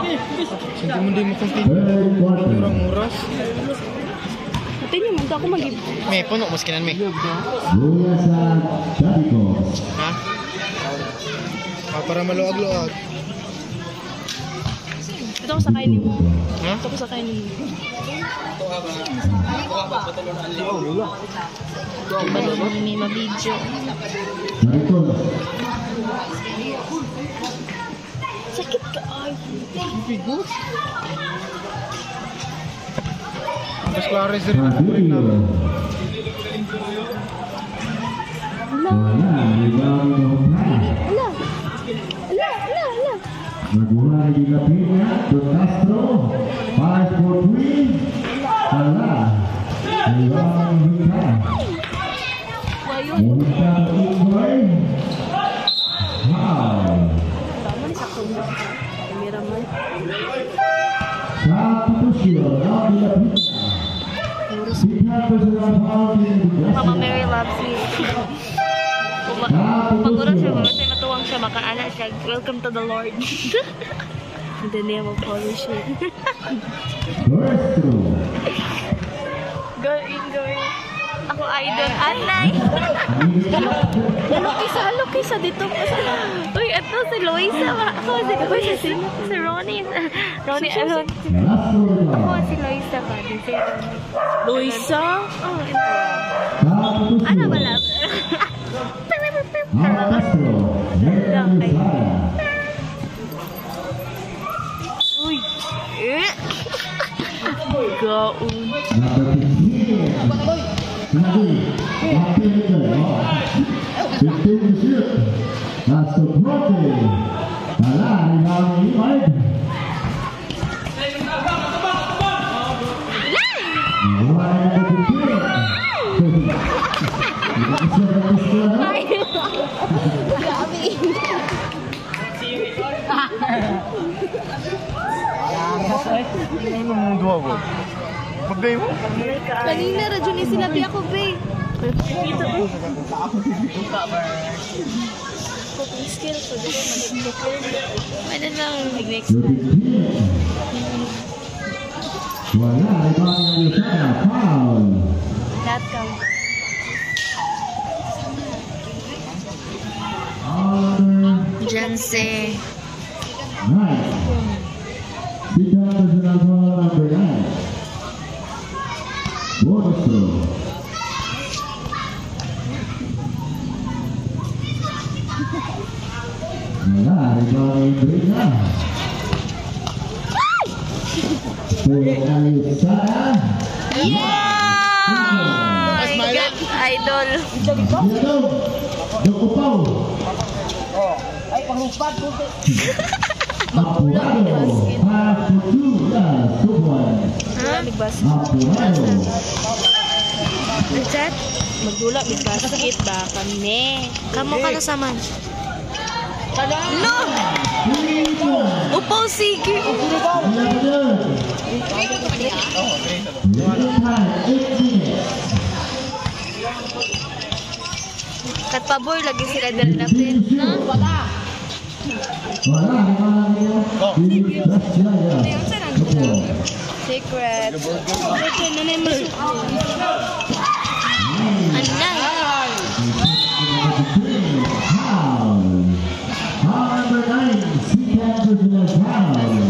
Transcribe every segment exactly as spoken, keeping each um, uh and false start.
Hindi mo din mo kumpi. Murang-muras. Ito niyo, magto ako mag-give. May, puno mo skinan, may. Ha? Ah, para maluag-luag. Ito ko sakay niyo. Ha? Ito ko sakay niyo. Balon ni ma-video. Sakit ka ay. Bigot. Mas klares rin ang kulit na. Ala. Ala. Ala, ala, ala. Naguha di Lapina, Don Castro, five four three, Ala, Iwan Hika, Monica Inggoy, Wow. Tama ni sakto mo. Kamera man. Satu Tusio, Nabi Lapina, Sika Personal Foul di Mama Mary loves me. Pagura siya, kasi matuwang siya, makaana siya. Welcome to the Lord. In the name of Holy Shit. First throw. Go in, go in. Ako idol, anay. Halok isa, halok isa dito. Uy, ito si Loisa. Ako si Loisa, si, si Ronnie. Ronnie, ano? Ako si Loisa ba? Si Ronnie. Loisa? Oh, ito. Ano ba lang? Uy. Eh. Gaun. That's the protein. Ala, ini baik. Ano mong duwa ko? Pagday mo? Kanina, radyo ni sinabi ako, babe. Ito, babe. Cooking skills, so dito mag-improve. Ano lang, next na. Wala, ibang yung sana, foul. That count. Janse. Nice. Sika Personal Foul number nine. Bonus throw. Wala, ibang yung break na. Pagkakas sana. Yeah! Idol. Idol. Dokupaw. Ay, panglupad po. Apurado. Five to two. Yes, two one. Ha? Bigbas. Apurado. Chat? Magdula, bigbasket ba? Kami. Kamu ka na saman. No! Upaw, sige. Kat paboy, lagi sila dala natin. No? Wala. Wala. Secret. Anay. Number nine, Sika Personal Foul.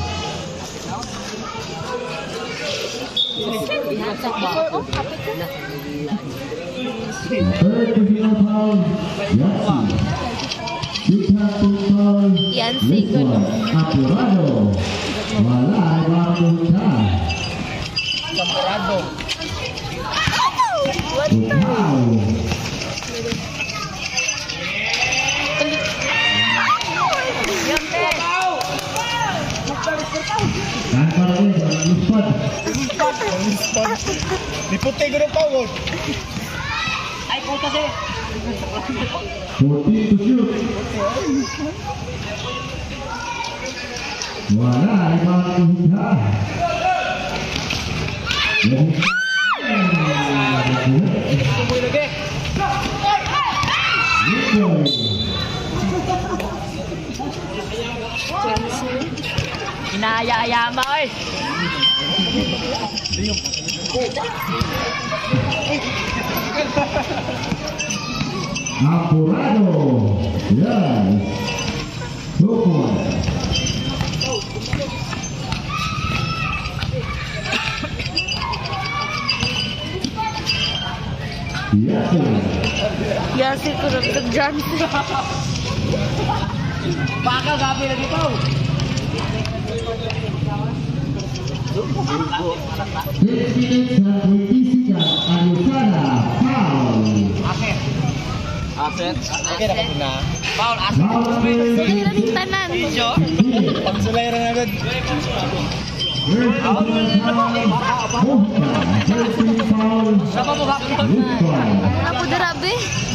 Third personal foul, Yancy. Sika Personal Yancy, gano'n. Apurado. Wala, ibang punta. Kamparado. What the? Foul. Tanpa rin, luspad. Diputi ko ng pawod. Ay, puta siya. fourteen to shoot. Wala, ibang punta. Tuboy lagi. Inaya-aya ba, oy? Apurado. Yes. Tukuan. Yes. Yasi ko rin dyan. Baka gabi lagi po. Six minutes na kuitisikan Ayusana. Foul. Aset. Aset. Aset na kasi na. Foul, aset. Sulay na ng tanan. Pagsulay rin agad. Siapa mo hapon? Apo darabe.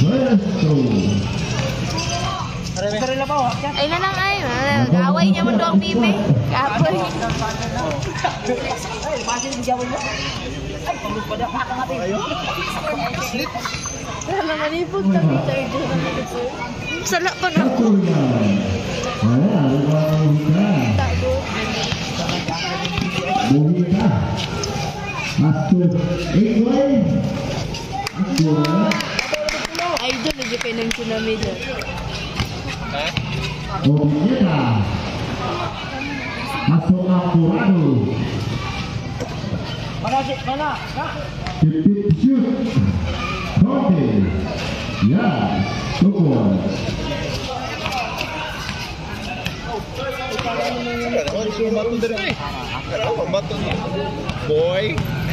Sarili na po. Ay na lang ay. Away niya mo doang bibi. Kapoy. Ay, masih di Jawa mo. Ay, pamulog pa daw. Haka natin. Slip. Wala manipod ka dito. Sala pa na. Bumita. Masuk. Ikoy. Idol lagi penang tsunami dyan. Bumita. Masuk Apurado. Mana sih? Mana? Tip shoot. Kote. Ya. Tukuan. Batu dari. Batu. Boy.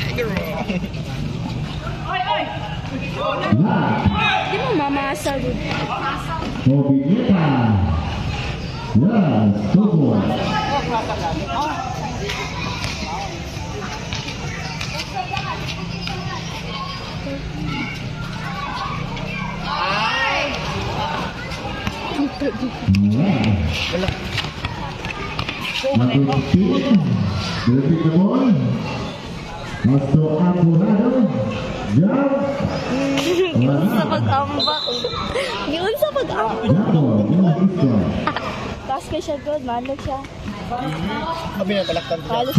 Di mo mamasa dun. Bumita. Ya. Tukuan. Detik ke bola. Masuk Apurado. Jauh. Giun sa pag-ambak. Giun sa pag-ambak. Jauh. Taas kay siya good. Manok siya. Kami yang kalaktan. Halos.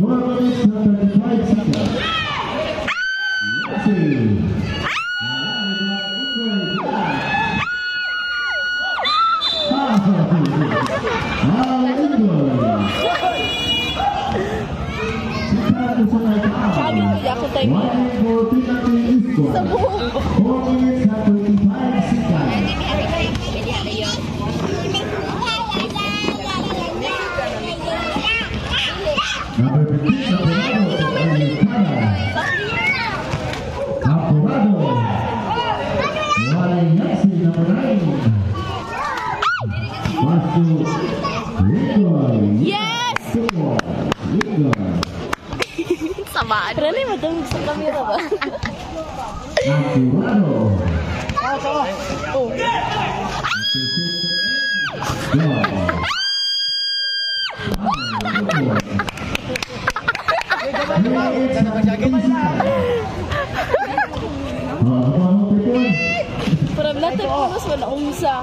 Saging ko ako tayo. Sa buhok. Yes! Sama. Rani matunggu sa kamera ba? Oh. Parang lahat punos wala umsa.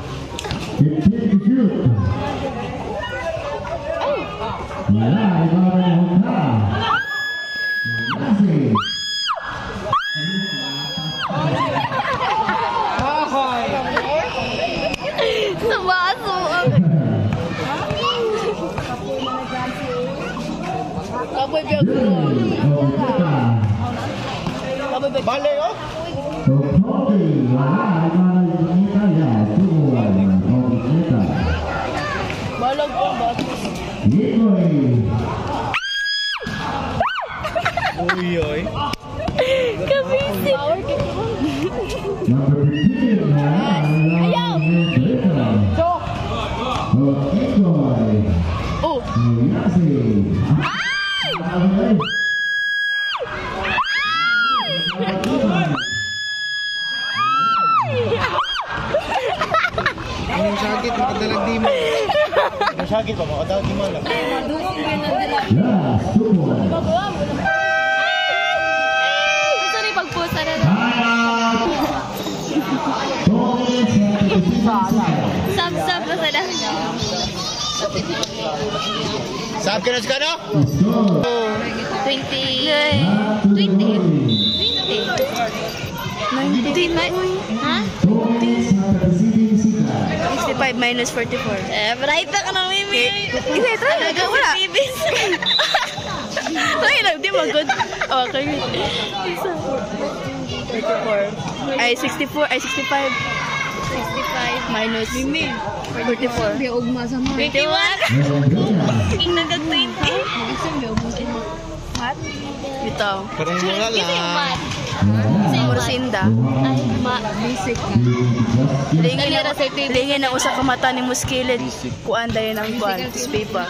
Sumaso. Kaboy biya ko. Kaboy biya. Balik oh. Balag po ba? Uy oy. Kabisi. Ayaw. Oh. Ang sakit ng kadalag di mo. Ang sakit pa makadalag di mo lang. Sorry pagpusa na. Sab-sab na sana. Saan ka na ka na? twenty. twenty. nineteen. Ha? sixty-five minus forty-four. Eh, bright ka na, Mimi. Hindi, try na. Wala. Try na, di mo good. Okay. thirty-four. Ay, sixty-four. Ay, sixty-five. sixty-five. Minus. Mimi. forty-four. twenty-one. King nagag-twenty. What? Ito. Parang wala Kasi lang. mat. Mursinda. Ay, ma. Basic ka. Lingin na, lingin na usa ka mata ni muskilid. Kuan dayon ang kuan. Tis paper.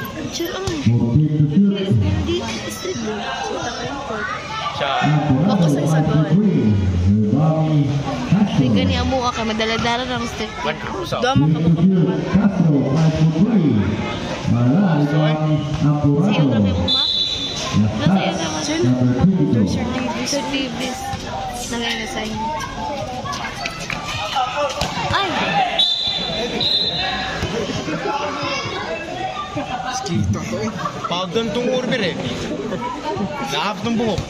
Ako sa isa doon. Hindi ka niya mo ka. Madaladara ng street. Doon mo ka bukod. Sa'yo na may uma? Nasa'yo naman. Sir Davis. Sir Davis. Nangyayasay. Ay! Kita to eh. Pag gantong order eh. Lahat ng buhok.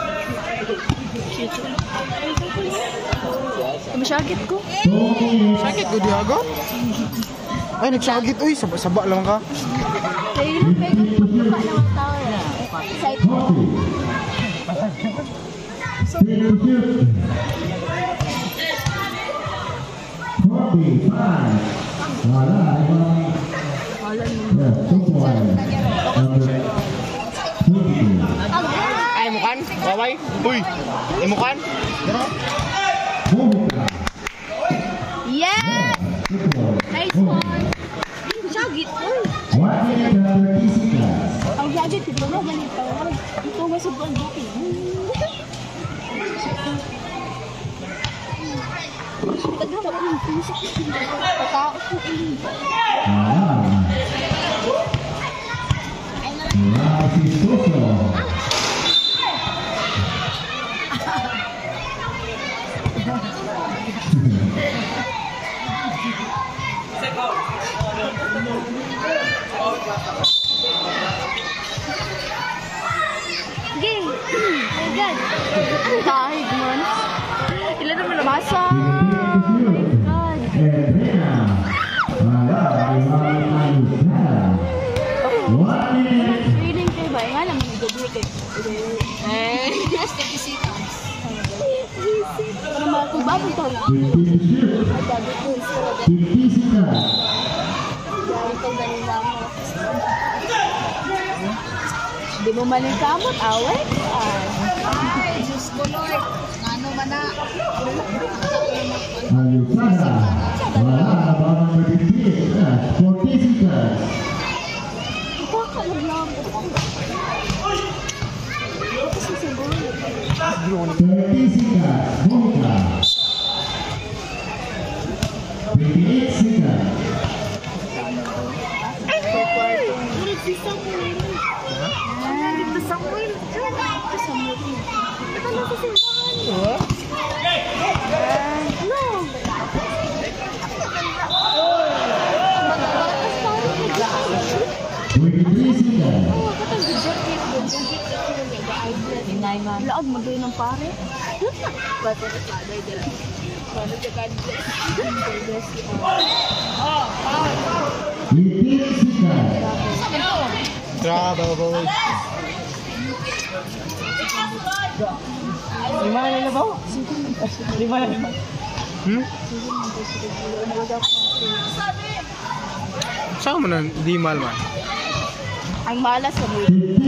Masyagit ko. Sakit ko di agad. Ay, nagsagit. Uy, saba-saba lang ka. Kaya lang, may pagpapa ng tao na. Excited. Ay, mukan? Waway? Uy, ay mukan? Yes! Nice one! Syagit! Uy! Ang syagit, ito na ganito. Ito nga sa buwan dito. Tagawa ng pusik. Pataos ko ulit. Gay! My God! Ang dahig man. Ilan naman na masa? Feeling kayo ba? Nga lang, may gabi kayo. Eh, just take a seat. Para makakubab ito. Hindi mo maling-kamot, away? Ay, Diyos ko Lord. Ano man na? Ipakalag ko. Kasi siguro. Ulit si Samuel. Dito Samuel. Dito Samuel. Ito na sa simbahan. Ano? Magbabatas tayo. Oo, katang jacket. Laag mo doon ng pare. Bata na father dila. Bata ka God bless. God bless you all. Grabe, boy. Lima na na ba? Lima na na. Hmm? Saan mo na di mal man? Ang malas sa mo.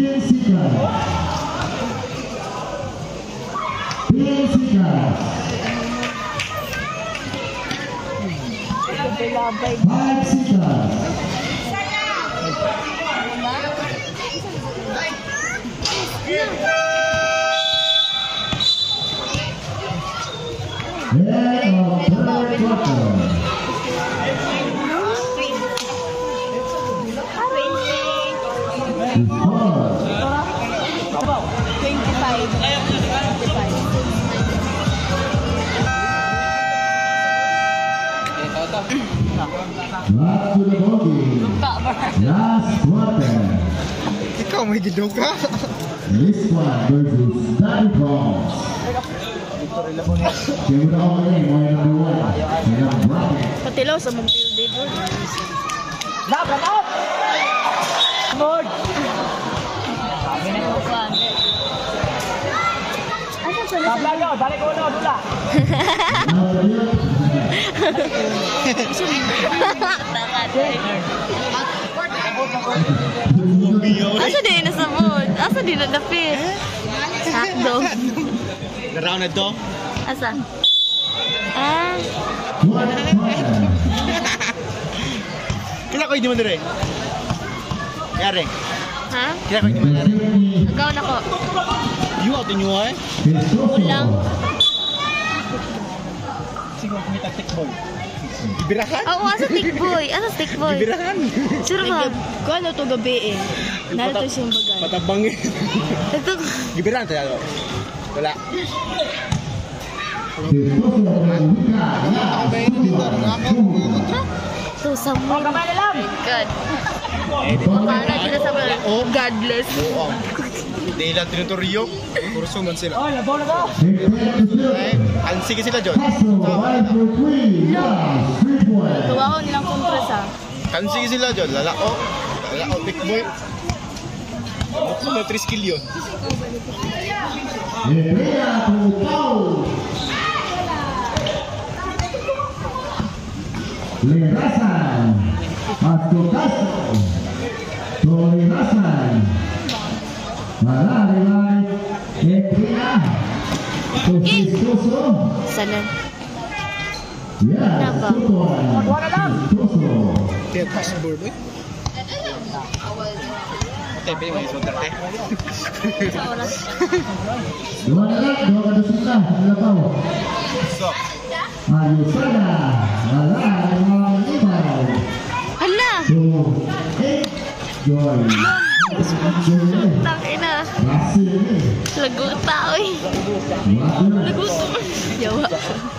Labay. twenty-five. twenty-five. Last to the bogey. Last quarter. Ikaw may giduga. This one versus Daddy Bronx. Kaya mo na ako ngayon, mo yung number one. Kaya bracket. Patilaw sa mong field day board. Lab, lab! Lord! Lab, lab, lab! Balik ko na, dula! Asa din na sa mood? Asa din na dapit? Hotdog. Naraw na to. Asa? Ah. Kaya ko hindi mo dire. Yare. Ha? Kaya ko hindi mo dire. Ikaw na ko. You out in you eh? Ulang. Siguro kumita tikboy. Gibirahan? Oo, asa tikboy? Asa tikboy? Gibirahan. Sure ba? Kung ano to gabi eh. Narito siyang bagay. Patabangin. Ito. Gibirahan tayo. Wala. So, sa mood. Kamay na lang! God. Makana sila sa mga godless. Oo. Dahil lang tinuturyo. Kurso man sila. Oh, labaw na to! Ay, ang sige sila, John. Tuwa ko nilang kumpres ah. Ang sige sila, John. Lalako. Lalako, tikboy. Mukha na three skill yun. Lerasan, Pasto Castro, Tolerasan, Malalay, Etrina, Tosistoso, Sana. Yan, Napa? Tutuan, Tosistoso. Kaya passport, boy. Ate, pwede mo isuot ate. Sa oras. Dua na lang, dua ka dosita, nalabaw. So, Ayusana, Malalay, mga ibaw. Hala! So, eight, Joy. Tangina. Rasil, Laguta, oy. Water, Laguta. Yawa.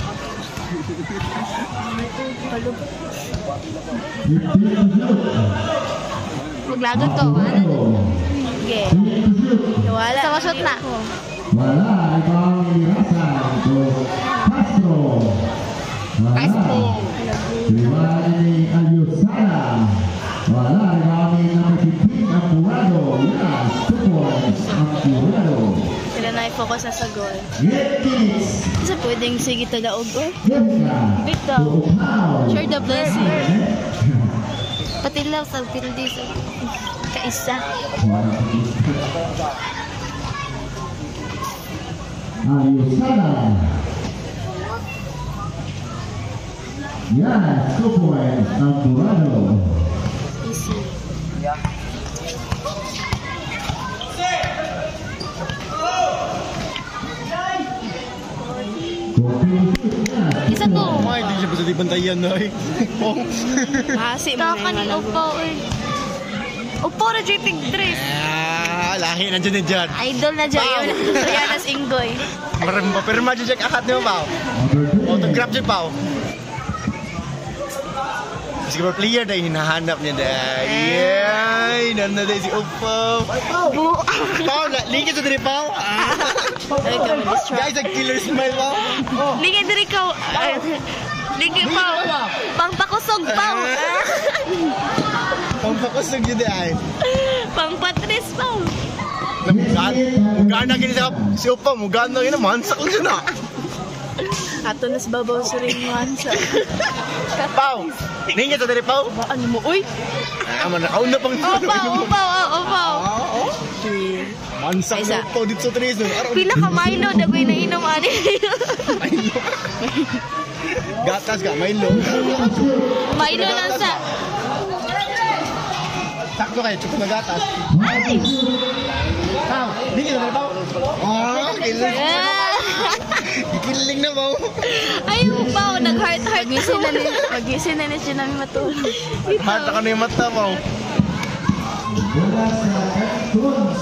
fifteen to shoot. Maglagot ko. Ano? Sige. fifteen to shoot. Wala. Sa wasot na. Wala, ibang irasan to Castro. Castro. Rival ni Ayusana. Wala, ibang number fifteen, Apurado. Yes, two points, Apurado. Sila na i-focus na sa goal. eight minutes. Kasi pwedeng sige talaog oh. Jessica. Big daw. Tuupaw. Share the blessing. Patilaw sa pildi sa kaisa. Ayusana. Yes, two points, Apurado. Easy. Isa to. may hindi siya basta di bantayan na eh. Oh. Mahasi mo na Kakan yung ni Opo, oy. Opo na J P Dress. Ah, lahi nandiyan na dyan. Idol na dyan. Ayun, Rianas Inggoy. Maramba, pero ma-check akat niyo, Pao. Autograph dyan, Pao. Sige ba, player dahil hinahanap niya dahil. Yay! Nanda dahil si Upo. Pao! Pao, lingkit sa diri, Pao. Ay, kami distract. Guys, ang killer smile, Pao. Lingit din ikaw. Lingit pa. Pangpakusog pa. Pampakusog yun dahil. Pangpatris pa. Mugana gini sa si Upo, mugana gini, mansak lang siya na. Ato nas babaw sa ring mansa. Pao! Lingkit sa diri, Pao. Ano mo, uy? Ah, man, nakauna pang Opa, opa, opa. Oo. Mansak Isa. mo po dito sa Tres. Pila ka Milo, dagoy na inom ani. Milo. Gatas ka, Milo. Milo lang sa. Sakto kayo, chupo na gatas. Pao, hindi ka na Pao. Ah, kiling. Kiling na, Pao. Ayaw pa, nag-heart-heart na Magising na ni, magising na ni siya namin matulog. Hata ka na yung mata, Pao. Bola sa Tuns.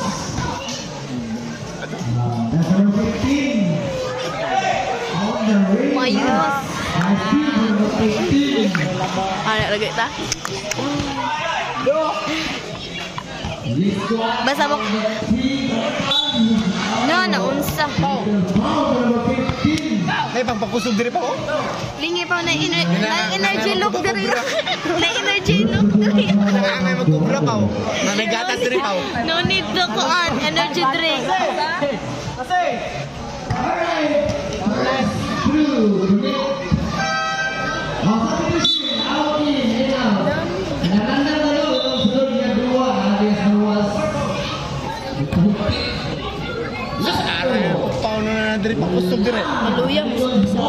Number fifteen. On the ring. Mayos. I see Ano lagi ta? Basta mo. No, naunsa ko. Ay, pagpakusog diri pa ko. Lingi pa na ener na energy look diri. Na energy look diri. Nangangay magkubra pa ko. Nanagatag diri pa ko. No need to ko on energy drink. Kasi. Alright. Let's through. Out in and out. Nananda na lang ang sunod nga dua alias Ruas. Paano na diri pa kusog diri. Maluya mo.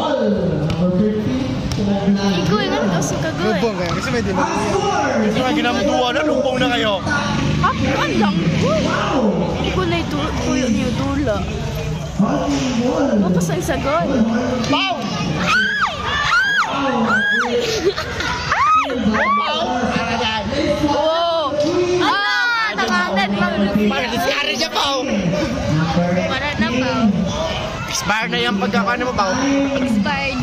Igoy nga ka suka goy. Lubong kayo kasi may dinang. Kasi nga ginamduwa na lubong na kayo. Kapan lang. Hindi ko na ito tuyo niyo dula. Ano sa isagon? Pau! Oh! Ah, tanganan lang. Para discard siya, Pau! Para na pa. Expired na yung pagkakaano mo, Pau. Expired.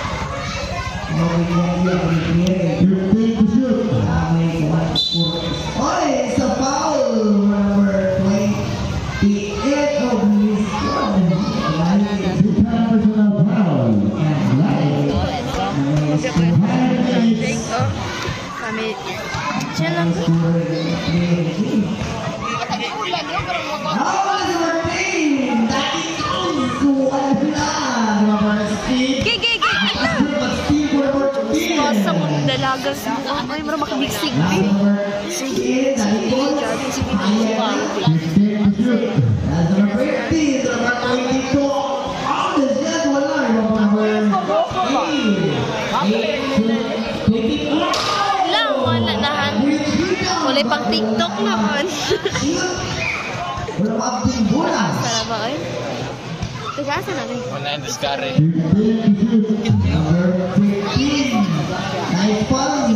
Oy, it's a foul. Number twenty-eight of this one. Personal foul. Kami. Siya lang. Gig, gig, gig. Basta mo dalaga sa mo. Ay, mara makabigsig. Sige. Sige. Sige. Lang, wala nahan. Wala pang TikTok naman. Sara ba kayo? Tagasa na rin. Wala yung discard. Nice one.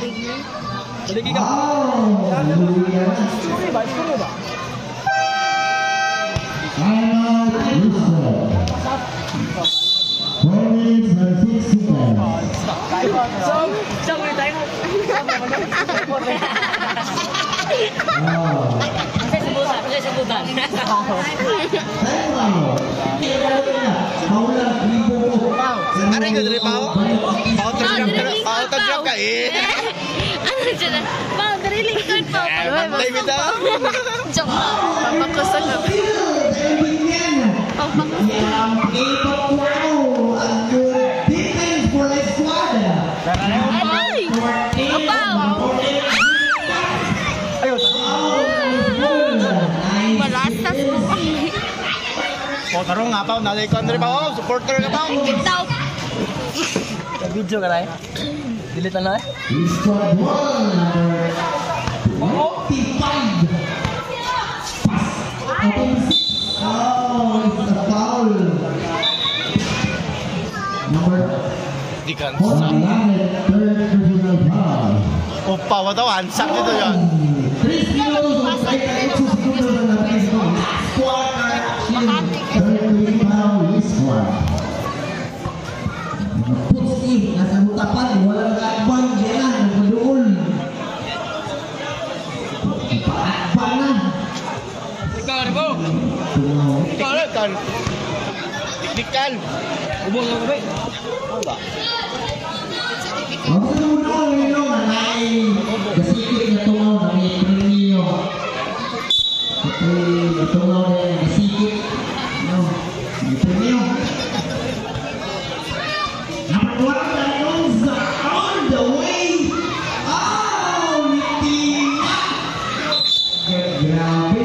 Ano yung diri, Pau? Pau trap ka. Pau trap ka eh. Ano dyan na? Pao, dariling card pa. Pantay mo daw. Joke. Papakusag na. Ay! Apaw! Malasas mo. O, tarong nga, Pau. Nalay ko, Andre, Pau. Supporter ka, Pau. Itaw. Video ka na eh. Delete na na eh. Squad one, number twenty-five. Oh, it's a foul. Number Di ka. forty-nine, third personal foul. O, Pau, tawan. Sak dito yan. Three segundos, thirty-two segundos na natin ito. Squad thirty foul, squad. Putsi, nasa hutapan, walang kaakbang, yan na, nagpadoon. Paakbang na. Ikaw, ano po? Teknikal. Teknikal. Ubong lang ba? Ano ba? Ang sunod nyo na nai gasikit na tungaw na may premio. Ito'y tungaw na yung gasikit. No, may premio. Number one, Daniels on the way. Oh, Nitina. Grabe.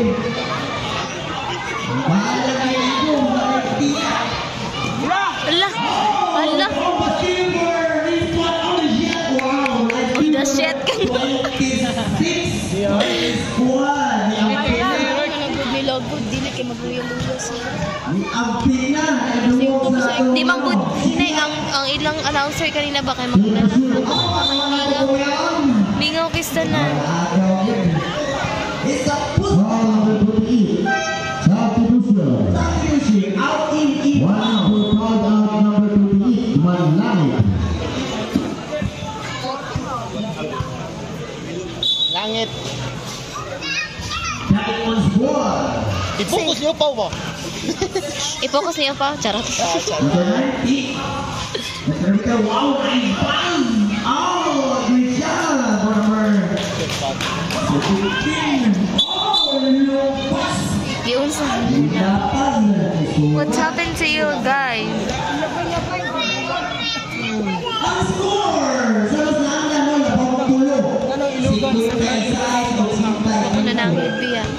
Bahala na ito, Nitina. Ala. Ala. On the shit ka na. Bilog, dili kay magluya-luya siya. Di mang good. Hinay, ang, ang ilang announcer kanina ba kayo magulala? Mingaw. Mingaw kista na. Out in in. Wow, we called out number twenty-eight, Manlay. I-focus niyo pa ba? I-focus niyo pa. Charot. Number ninety. Mister Wow, nine pounds. Oh, good job. Number fifteen. Oh, low pass. Yung sa... What's happened to you guys? Ang score! Sa los nanda mo, labang tulo. Ano na nang hibi ah?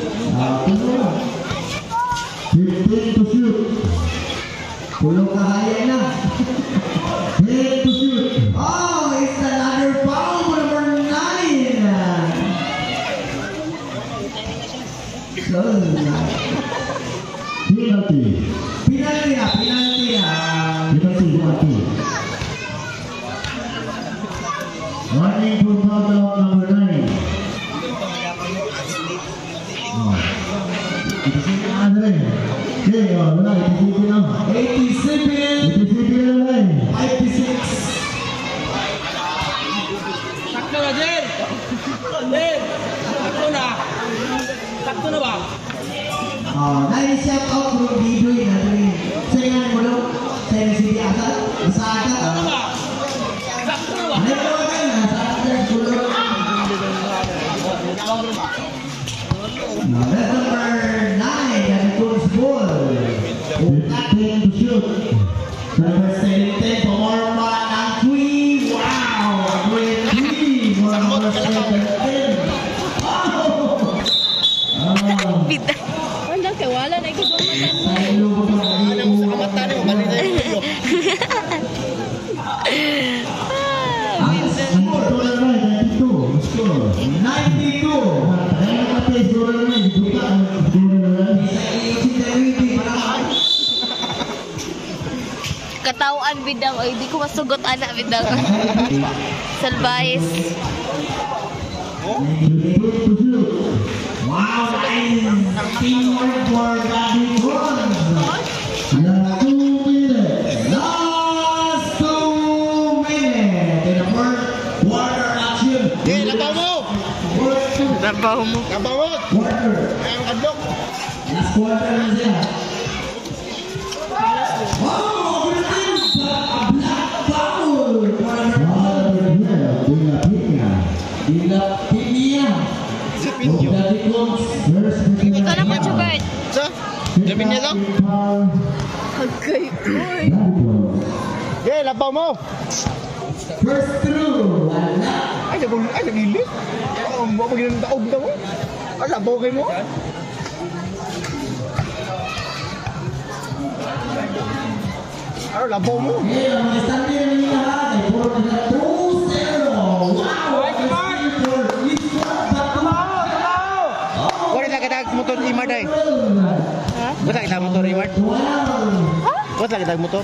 fifteen to shoot. Tulo kahaya na. ten to shoot. Oh, it's another foul, number nine. Penalty. Penalty na, penalty na. Penalty, penalty. Warning for foul out number nine. Oh. Ito si Andre. Okay, oh, wala, eighty-seven na. eighty-seven. eighty-seven na lang. fifty-six. Sakto na, Jen! Jen! Sakto na! Sakto na ba? Oh, nai-shout out from Bidoy na rin. Sa nga mo daw, sa N C D Asal, sa Asal. Sakto na ba? Sakto na ba? Ano ba ka na? Sa Asal, kulo. Number nine, and goes ball. fifteen to shoot. Number seventeen, for more fun, and three. Wow, great three. For number seventeen. Oh! Oh! Bida. Wala kay wala na ikigumatan mo. Ay, lubog na. Ano mo sa kamata niyo? Bali na yung video. Ang score na naman, ninety-two. Score. ninety-two. Ay, nakapay, score na naman. Duka, ang score na naman. Katawaan bidang. Ay, di ko masugot anak bidang. Salbayes. Wow, nice teamwork for Gabby Bronze. Last two minutes. Last two minutes. In the first quarter action. Eh, labaw mo! Trabaho mo. Labaw mo! Quarter. Ayaw kadlok! Last quarter na siya. Oh, overtime. A black foul. Ikaw na po, Chubert. Sa? Lamin niya lang? Okay. Eh, labaw mo! First through. Wala. Ay, nagul... Ay, nagilit! Oh, mo pag yung daog na mo! Ay, labaw kayo mo! Ano, labaw mo! Eh, ang mga standi na niya ha. Ay, puro na na two zero. Wow! Wala na kita motor Imard ay. Wala kita motor Imard. Wala kita motor.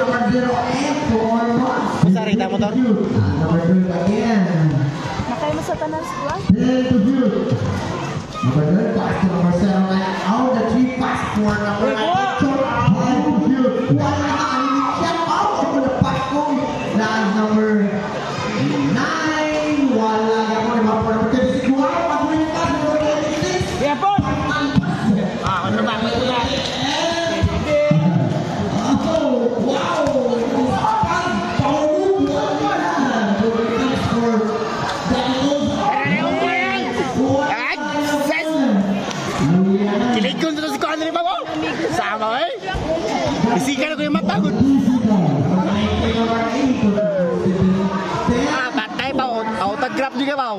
Wala kita motor. Nakay mo sa tanan sila? Number nine, pass to number seven, and out the three pass for number nine. One to shoot. One and step out over the pass goal. Line number nine. Wala yang mo naman for number twenty-six. Wow, pag-win pass number twenty-six. Kaya po! Ah, ano ba? Ito na. Oh, wow. Pass, power move. Wala. Overtime for Daniel. Kilikon sa ko ano rin ba mo? Sama eh. Isikan ako yung mata ko. Ah, patay pa. Autograph juga ba?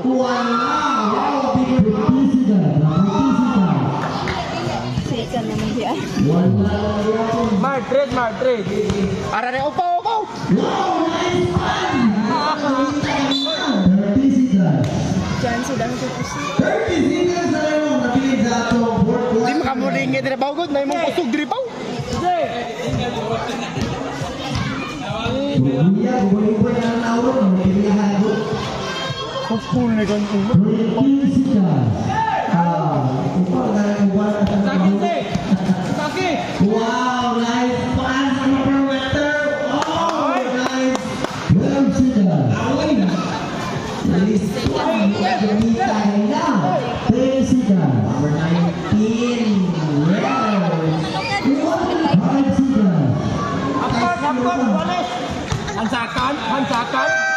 Sikan naman diya. Mar, trade, Mar, trade. Ara rin, upo, upo. Diyan sila ang supusin. Di makamuling nga diribaw ko. Na imong kusog diribaw. Kapul na ganun. Wow, nice pass on the perimeter. Oh, nice. Well, Sida. Release one. Number nineteen. Hansakan, hansakan.